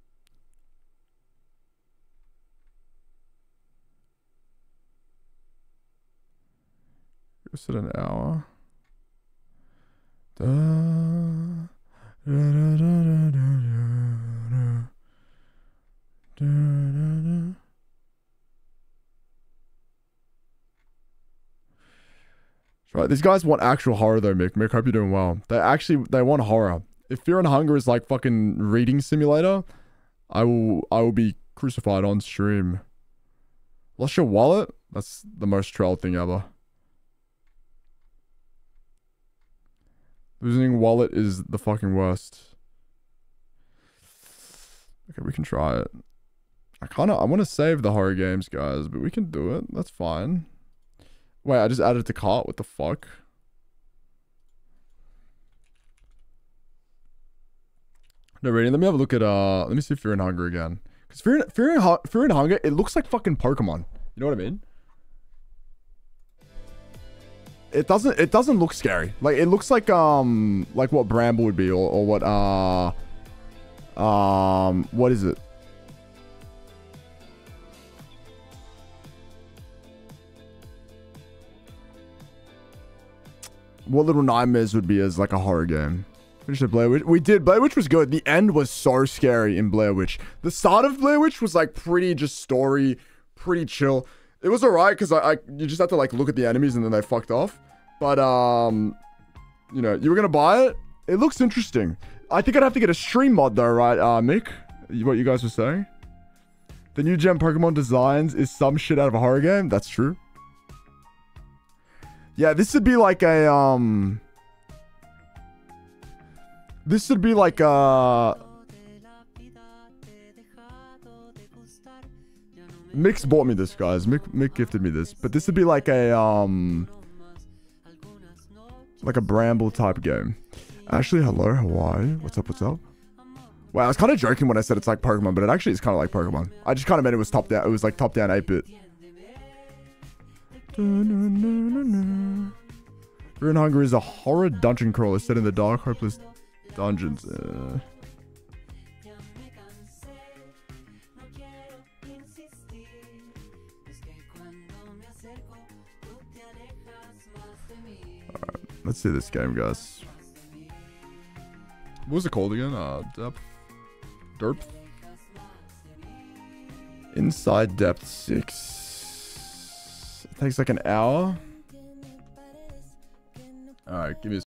Is it an hour? Da, da, da, da, da, da, da, da, da. Right, these guys want actual horror though, Mick. Mick, hope you're doing well. They actually, they want horror. If Fear and Hunger is like fucking reading simulator, I will, I will be crucified on stream. Lost your wallet? That's the most troll thing ever. Losing wallet is the fucking worst. Okay, we can try it. I kind of, I want to save the horror games, guys, but we can do it. That's fine. Wait, I just added it to cart. What the fuck? No, reading. Let me have a look at, uh, let me see Fear and Hunger again. Because Fear, and- Fear, and Hu- Fear and Hunger, it looks like fucking Pokemon. You know what I mean? It doesn't, it doesn't look scary. Like, it looks like, um, like what Bramble would be, or, or what, uh, um, what is it? What Little Nightmares would be as like a horror game. Finished the Blair Witch. We did. Blair Witch was good. The end was so scary in Blair Witch. The start of Blair Witch was like pretty just story, pretty chill. It was alright because I, I you just have to like look at the enemies and then they fucked off. But um, you know, you were gonna buy it. It looks interesting. I think I'd have to get a stream mod though, right, uh, Mick? What you guys were saying? The new gen Pokemon designs is some shit out of a horror game. That's true. Yeah, this would be like a um. This would be like a. Mick's bought me this, guys. Mick, Mick gifted me this, but this would be like a um. Like a Bramble type game. Actually, hello, Hawaii. What's up? What's up? Wow, I was kind of joking when I said it's like Pokemon, but it actually is kind of like Pokemon. I just kind of meant it was top down. It was like top down eight bit. Fear and Hunger is a horror dungeon crawler set in the dark, hopeless dungeons. Uh... Alright, let's see this game, guys. What was it called again? Uh, depth. Derp. Inside Depth six. It takes like an hour. Alright, give me a